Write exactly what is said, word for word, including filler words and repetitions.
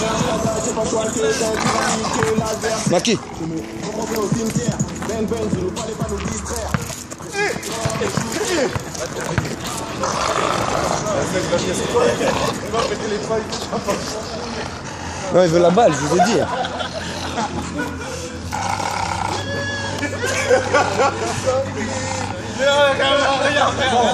Maki. Non, il veut la balle, je vous ai dit. Regarde, regarde, regarde.